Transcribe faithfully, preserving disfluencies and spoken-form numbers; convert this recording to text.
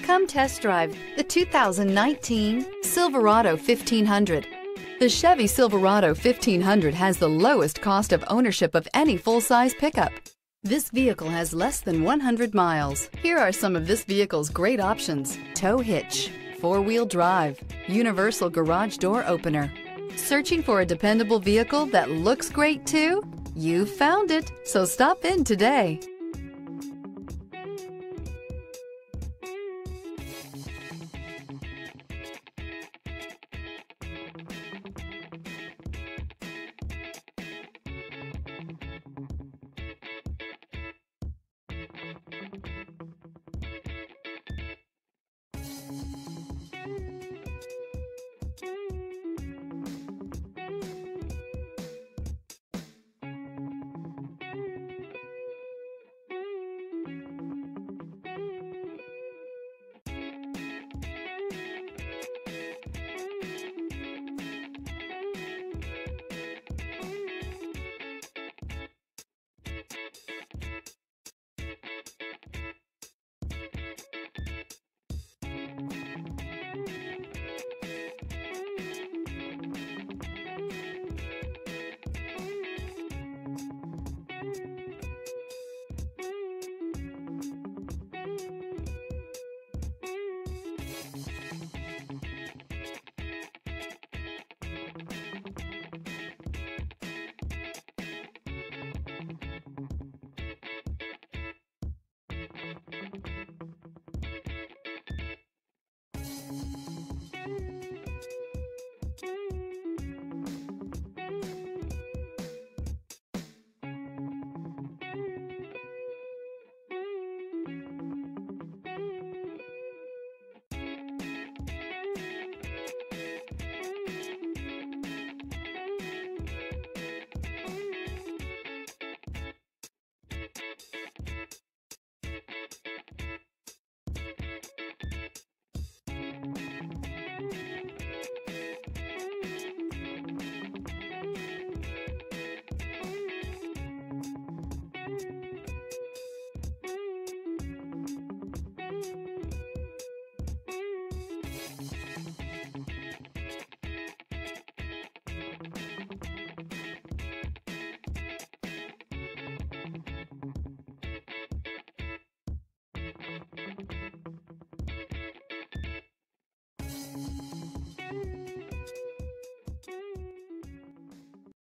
Come test drive the two thousand nineteen Silverado fifteen hundred. The Chevy Silverado fifteen hundred has the lowest cost of ownership of any full-size pickup. This vehicle has less than one hundred miles. Here are some of this vehicle's great options: tow hitch, four-wheel drive, universal garage door opener. Searching for a dependable vehicle that looks great too? You found it, so stop in today.